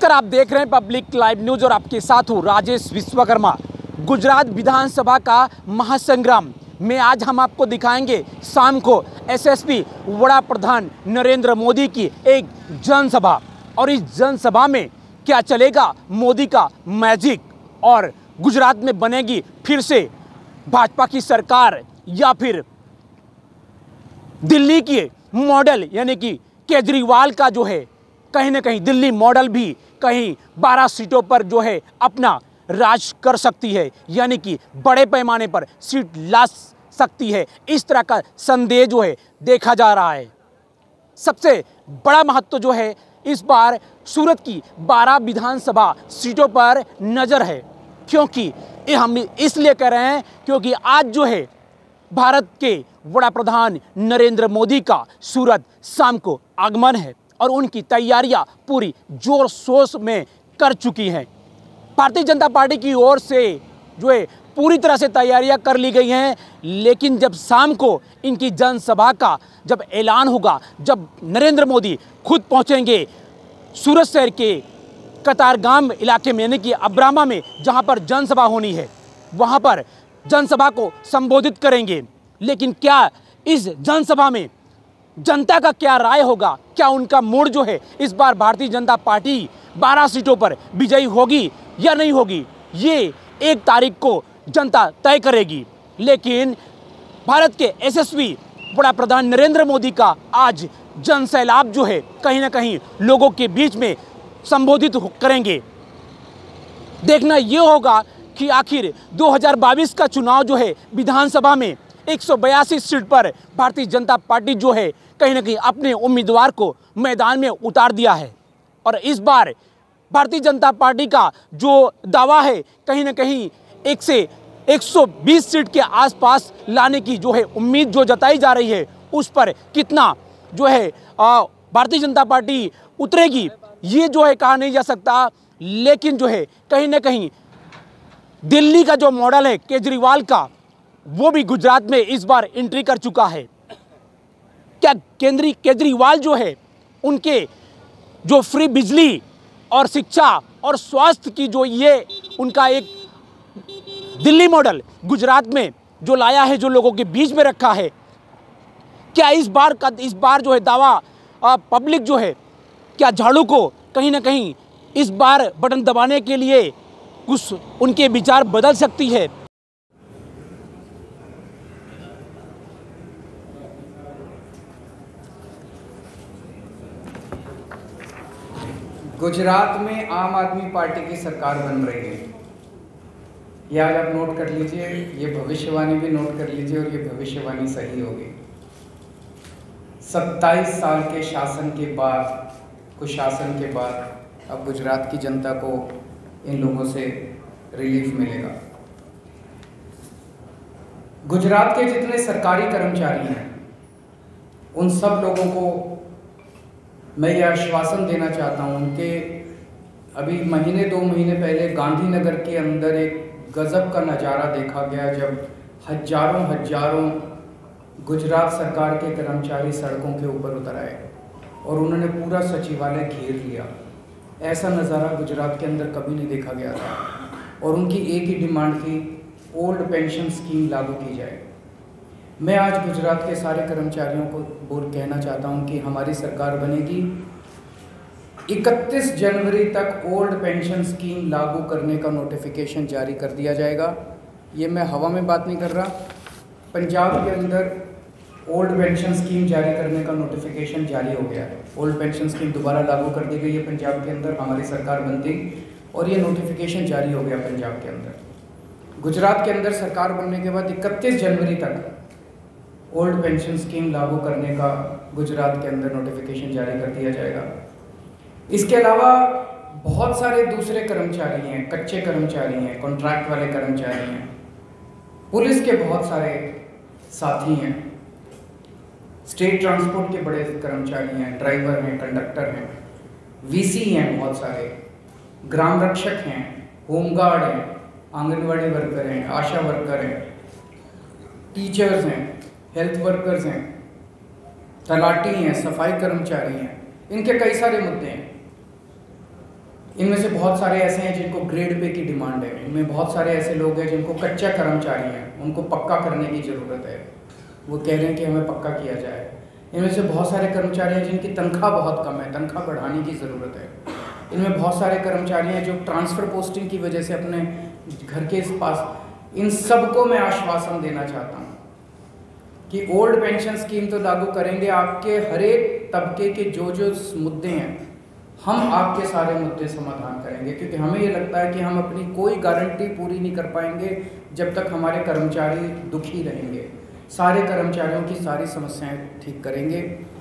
नमस्कार, आप देख रहे हैं पब्लिक लाइव न्यूज और आपके साथ हूँ राजेश विश्वकर्मा। गुजरात विधानसभा का महासंग्राम में आज हम आपको दिखाएंगे शाम को एसएसपी वड़ा प्रधान नरेंद्र मोदी की एक जनसभा, और इस जनसभा में क्या चलेगा मोदी का मैजिक, और गुजरात में बनेगी फिर से भाजपा की सरकार या फिर दिल्ली की मॉडल यानी कि केजरीवाल का जो है कहीं ना कहीं दिल्ली मॉडल भी कहीं 12 सीटों पर जो है अपना राज कर सकती है, यानी कि बड़े पैमाने पर सीट ला सकती है। इस तरह का संदेह जो है देखा जा रहा है। सबसे बड़ा महत्व जो है इस बार सूरत की 12 विधानसभा सीटों पर नज़र है, क्योंकि ये हम इसलिए कह रहे हैं क्योंकि आज जो है भारत के वड़ा प्रधान नरेंद्र मोदी का सूरत शाम को आगमन है और उनकी तैयारियां पूरी जोर शोर में कर चुकी हैं। भारतीय जनता पार्टी की ओर से जो है पूरी तरह से तैयारियां कर ली गई हैं, लेकिन जब शाम को इनकी जनसभा का जब ऐलान होगा, जब नरेंद्र मोदी खुद पहुंचेंगे सूरत शहर के कतारगाम इलाके में यानी कि अब्रामा में, जहां पर जनसभा होनी है, वहां पर जनसभा को संबोधित करेंगे। लेकिन क्या इस जनसभा में जनता का क्या राय होगा, क्या उनका मूड जो है इस बार भारतीय जनता पार्टी 12 सीटों पर विजयी होगी या नहीं होगी, ये 1 तारीख को जनता तय करेगी। लेकिन भारत के यशस्वी वड़ा प्रधान नरेंद्र मोदी का आज जनसैलाब जो है कहीं ना कहीं लोगों के बीच में संबोधित करेंगे। देखना ये होगा कि आखिर 2022 का चुनाव जो है विधानसभा में 182 सीट पर भारतीय जनता पार्टी जो है कहीं ना कहीं अपने उम्मीदवार को मैदान में उतार दिया है, और इस बार भारतीय जनता पार्टी का जो दावा है कहीं ना कहीं 1 से 120 सीट के आसपास लाने की जो है उम्मीद जो जताई जा रही है, उस पर कितना जो है भारतीय जनता पार्टी उतरेगी ये जो है कहा नहीं जा सकता। लेकिन जो है कहीं ना कहीं दिल्ली का जो मॉडल है केजरीवाल का, वो भी गुजरात में इस बार एंट्री कर चुका है। क्या केजरीवाल जो है उनके जो फ्री बिजली और शिक्षा और स्वास्थ्य की जो ये उनका एक दिल्ली मॉडल गुजरात में जो लाया है, जो लोगों के बीच में रखा है, क्या इस बार जो है दावा पब्लिक जो है, क्या झाड़ू को कहीं ना कहीं इस बार बटन दबाने के लिए कुछ उनके विचार बदल सकती है? गुजरात में आम आदमी पार्टी की सरकार बन रही है। ये आज आप नोट कर लीजिए, ये भविष्यवाणी भी नोट कर लीजिए, और ये भविष्यवाणी सही होगी। 27 साल के शासन के बाद, कुशासन के बाद अब गुजरात की जनता को इन लोगों से रिलीफ मिलेगा। गुजरात के जितने सरकारी कर्मचारी हैं उन सब लोगों को मैं ये आश्वासन देना चाहता हूँ। उनके अभी 2 महीने पहले गांधीनगर के अंदर एक गजब का नज़ारा देखा गया, जब हजारों गुजरात सरकार के कर्मचारी सड़कों के ऊपर उतर आए और उन्होंने पूरा सचिवालय घेर लिया। ऐसा नज़ारा गुजरात के अंदर कभी नहीं देखा गया था, और उनकी एक ही डिमांड थी, ओल्ड पेंशन स्कीम लागू की जाए। मैं आज गुजरात के सारे कर्मचारियों को कहना चाहता हूं कि हमारी सरकार बनेगी, 31 जनवरी तक ओल्ड पेंशन स्कीम लागू करने का नोटिफिकेशन जारी कर दिया जाएगा। ये मैं हवा में बात नहीं कर रहा। पंजाब के अंदर ओल्ड पेंशन स्कीम जारी करने का नोटिफिकेशन जारी हो गया है। ओल्ड पेंशन स्कीम दोबारा लागू कर दी गई है पंजाब के अंदर, हमारी सरकार बनती, और ये नोटिफिकेशन जारी हो गया पंजाब के अंदर। गुजरात के अंदर सरकार बनने के बाद 31 जनवरी तक ओल्ड पेंशन स्कीम लागू करने का गुजरात के अंदर नोटिफिकेशन जारी कर दिया जाएगा। इसके अलावा बहुत सारे दूसरे कर्मचारी हैं, कच्चे कर्मचारी हैं, कॉन्ट्रैक्ट वाले कर्मचारी हैं, पुलिस के बहुत सारे साथी हैं, स्टेट ट्रांसपोर्ट के बड़े कर्मचारी हैं, ड्राइवर हैं, कंडक्टर हैं, वीसी हैं, बहुत सारे ग्राम रक्षक हैं, होमगार्ड हैं, आंगनवाड़ी वर्कर हैं, आशा वर्कर हैं, टीचर्स हैं, हेल्थ वर्कर्स हैं, तलाटी हैं, सफाई कर्मचारी हैं। इनके कई सारे मुद्दे हैं। इनमें से बहुत सारे ऐसे हैं जिनको ग्रेड पे की डिमांड है, इनमें बहुत सारे ऐसे लोग हैं जिनको कच्चा कर्मचारी हैं, उनको पक्का करने की ज़रूरत है, वो कह रहे हैं कि हमें पक्का किया जाए। इनमें से बहुत सारे कर्मचारी हैं जिनकी तनख्वाह बहुत कम है, तनख्वाह बढ़ाने की ज़रूरत है। इनमें बहुत सारे कर्मचारी हैं जो ट्रांसफ़र पोस्टिंग की वजह से अपने घर के पास, इन सबको मैं आश्वासन देना चाहता हूँ कि ओल्ड पेंशन स्कीम तो लागू करेंगे, आपके हर एक तबके के जो मुद्दे हैं हम आपके सारे मुद्दे समाधान करेंगे, क्योंकि हमें ये लगता है कि हम अपनी कोई गारंटी पूरी नहीं कर पाएंगे जब तक हमारे कर्मचारी दुखी रहेंगे। सारे कर्मचारियों की सारी समस्याएं ठीक करेंगे।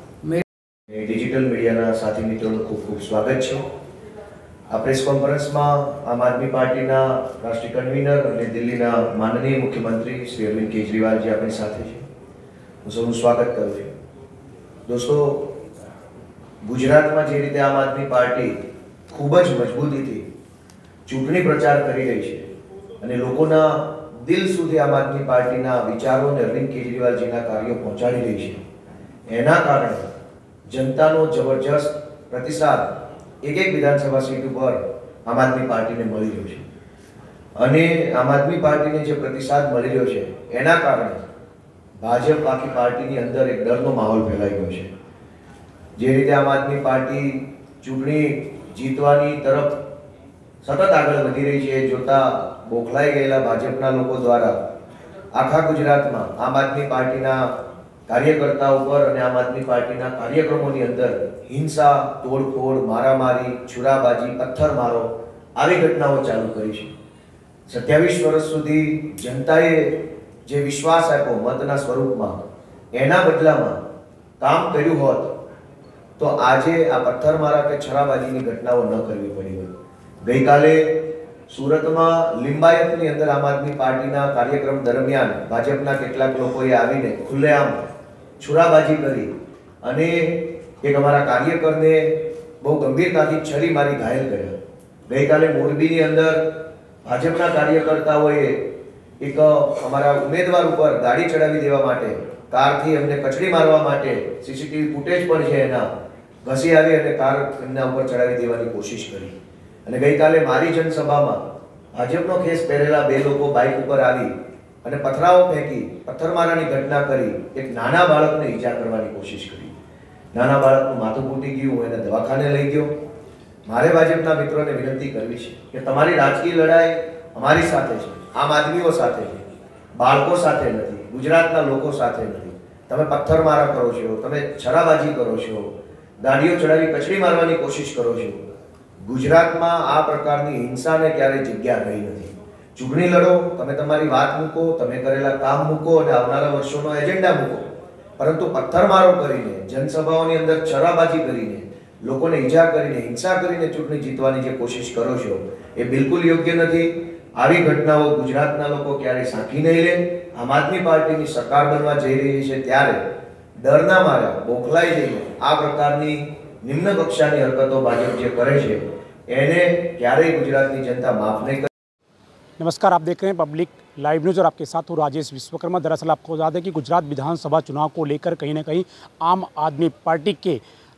डिजिटल मीडियाના સાથી મિત્રોનું ખૂબ ખૂબ સ્વાગત છે। આ પ્રેસ કોન્ફરન્સમાં આમ આદમી પાર્ટીના રાષ્ટ્રીય કન્વીનર અને દિલ્હીના માનનીય મુખ્યમંત્રી શ્રી અરવિંદ કેજરીવાલજી આપણી સાથે છે। હું સૌનું સ્વાગત કરું છું। દોસ્તો, ગુજરાતમાં જે રીતે આમ આદમી પાર્ટી ખૂબ જ મજબૂતીથી ચૂંટણી પ્રચાર કરી રહી છે અને લોકોના દિલ સુધી આમ આદમી પાર્ટીના વિચારો અને અરવિંદ કેજરીવાલજીના કાર્યો પહોંચાડી રહી છે, એના કારણે जनताનો જબરજસ્ત પ્રતિસાદ એક એક વિધાનસભા સીટ ઉપર આમ આદમી પાર્ટીને મળી રહ્યો છે અને આમ આદમી પાર્ટીને જે પ્રતિસાદ મળી રહ્યો છે એના કારણે ભાજપ આખી પાર્ટીની અંદર એક ડરનો માહોલ ફેલાઈ ગયો છે। જે રીતે આમ આદમી પાર્ટી ચૂંટણી જીતવાની તરફ સતત આગળ વધી રહી છે, જોતા બોખલાઈ ગયેલા ભાજપના લોકો દ્વારા આખા ગુજરાતમાં આમ આદમી પાર્ટીના કાર્યકર્તાઓ पर અને આમ આદમી પાર્ટીના કાર્યક્રમોની અંદર હિંસા, તોડફોડ, મારામારી, છુરાબાજી, પથ્થરમારો આવી ઘટનાઓ ચાલુ કરી છે। 27 વર્ષ સુધી જનતાએ જે વિશ્વાસ આપ્યો મતના સ્વરૂપમાં, એના બદલામાં કામ કર્યું હોત તો આજે આ પથ્થરમારા કે છરાબાજીની ઘટનાઓ ન કરવી પડી હોત। ગઈકાલે સુરતમાં લિંબાયતની અંદર આમ આદમી પાર્ટીના કાર્યક્રમ દરમિયાન ભાજપના કેટલાક લોકોએ આવીને ખુલ્લેઆમ છુરાબાજી કરી અને એક અમારા કાર્યકરને બહુ ગંભીરતાથી છરી મારી ઘાયલ કર્યો। ગઈકાલે મોરબીની અંદર ભાજપના કાર્યકર્તાઓએ એક અમારા ઉમેદવાર ઉપર ગાડી ચડાવી દેવા માટે, કારથી એમને કચડી મારવા માટે સીસીટીવી ફૂટેજ પણ છે એના, ઘસી આવી અને કાર એમના ઉપર ચડાવી દેવાની કોશિશ કરી। અને ગઈકાલે મારી જનસભામાં ભાજપનો ખેસ પહેરેલા બે લોકો બાઇક ઉપર આવી અને પથરાઓ ફેંકી પથ્થરમારાની ઘટના કરી એક નાના બાળકને ઈજા કરવાની કોશિશ કરી। નાના બાળકનું માથું ફૂટી ગયું, હું એને દવાખાને લઈ ગયો। મારે ભાજપના મિત્રોને વિનંતી કરવી છે કે તમારી રાજકીય લડાઈ અમારી સાથે છે, આમ આદમીઓ સાથે છે, બાળકો સાથે નથી, ગુજરાતના લોકો સાથે નથી। તમે પથ્થરમારા કરો છો, તમે છરાબાજી કરો છો, ગાડીઓ ચડાવી કચડી મારવાની કોશિશ કરો છો। ગુજરાતમાં આ પ્રકારની હિંસાને ક્યારેય જગ્યા રહી નથી। ચૂંટણી લડો, તમે તમારી વાત મૂકો, તમે કરેલા કામ મૂકો અને આવનારા વર્ષોનો એજન્ડા મૂકો, પરંતુ પથ્થરમારો કરીને, જનસભાઓની અંદર છરાબાજી કરીને, લોકોને ઈજા કરીને, હિંસા કરીને ચૂંટણી જીતવાની જે કોશિશ કરો છો એ બિલકુલ યોગ્ય નથી। આવી ઘટનાઓ ગુજરાતના લોકો ક્યારેય સાંખી નહીં લે। આમ આદમી પાર્ટીની સરકાર બનવા જઈ રહી છે ત્યારે ડરના માર્યા બોખલાઈ જઈને આ પ્રકારની નિમ્ન કક્ષાની હરકતો ભાજપ જે કરે છે એને ક્યારેય ગુજરાતની जनता माफ नहीं कर। नमस्कार, आप देख रहे हैं पब्लिक लाइव न्यूज़ और आपके साथ हूँ राजेश विश्वकर्मा। दरअसल आपको बता दें कि गुजरात विधानसभा चुनाव को लेकर कहीं ना कहीं आम आदमी पार्टी के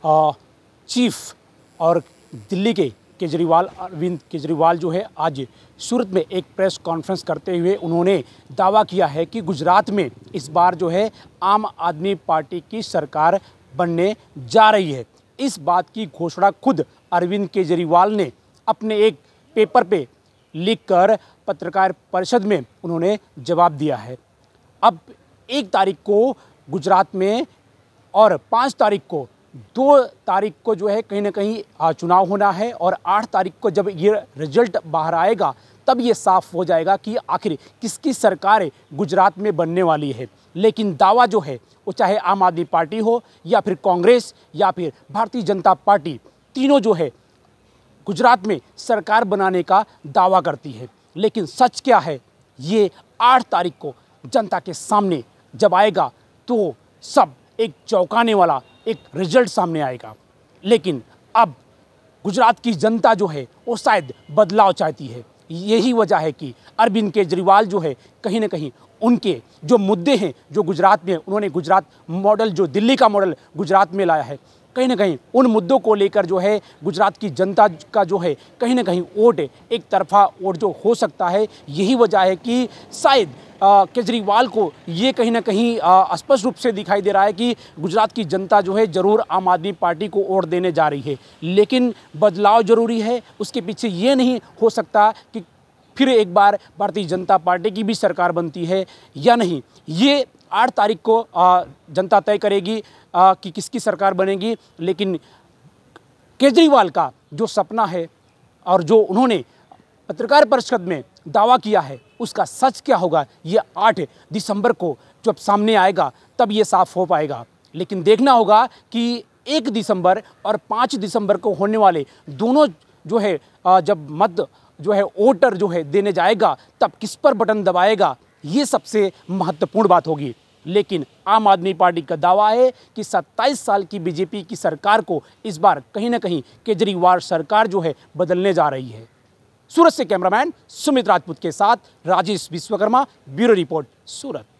चीफ और दिल्ली के केजरीवाल, अरविंद केजरीवाल जो है आज सूरत में एक प्रेस कॉन्फ्रेंस करते हुए उन्होंने दावा किया है कि गुजरात में इस बार जो है आम आदमी पार्टी की सरकार बनने जा रही है। इस बात की घोषणा खुद अरविंद केजरीवाल ने अपने एक पेपर पे लिखकर पत्रकार परिषद में उन्होंने जवाब दिया है। अब 1 तारीख को गुजरात में और 5 तारीख को, 2 तारीख को जो है कहीं ना कहीं चुनाव होना है और 8 तारीख को जब ये रिजल्ट बाहर आएगा तब ये साफ हो जाएगा कि आखिर किसकी सरकार गुजरात में बनने वाली है। लेकिन दावा जो है वो चाहे आम आदमी पार्टी हो या फिर कांग्रेस या फिर भारतीय जनता पार्टी, तीनों जो है गुजरात में सरकार बनाने का दावा करती है। लेकिन सच क्या है ये 8 तारीख को जनता के सामने जब आएगा तो सब एक चौंकाने वाला एक रिजल्ट सामने आएगा। लेकिन अब गुजरात की जनता जो है वो शायद बदलाव चाहती है। यही वजह है कि अरविंद केजरीवाल जो है कहीं ना कहीं उनके जो मुद्दे हैं जो गुजरात में, उन्होंने गुजरात मॉडल, जो दिल्ली का मॉडल गुजरात में लाया है, कहीं ना कहीं उन मुद्दों को लेकर जो है गुजरात की जनता का जो है कहीं ना कहीं वोट एक तरफा वोट जो हो सकता है। यही वजह है कि शायद केजरीवाल को ये कहीं ना कहीं स्पष्ट रूप से दिखाई दे रहा है कि गुजरात की जनता जो है ज़रूर आम आदमी पार्टी को वोट देने जा रही है, लेकिन बदलाव ज़रूरी है। उसके पीछे ये नहीं हो सकता कि फिर एक बार भारतीय जनता पार्टी की भी सरकार बनती है या नहीं। ये 8 तारीख को जनता तय करेगी कि किसकी सरकार बनेगी। लेकिन केजरीवाल का जो सपना है और जो उन्होंने पत्रकार परिषद में दावा किया है उसका सच क्या होगा, ये 8 दिसंबर को जब सामने आएगा तब ये साफ हो पाएगा। लेकिन देखना होगा कि 1 दिसंबर और 5 दिसंबर को होने वाले दोनों जो है जब मत जो है वोटर जो है देने जाएगा तब किस पर बटन दबाएगा, ये सबसे महत्वपूर्ण बात होगी। लेकिन आम आदमी पार्टी का दावा है कि 27 साल की बीजेपी की सरकार को इस बार कहीं ना कहीं केजरीवाल सरकार जो है बदलने जा रही है। सूरत से कैमरामैन सुमित राजपूत के साथ राजेश विश्वकर्मा, ब्यूरो रिपोर्ट, सूरत।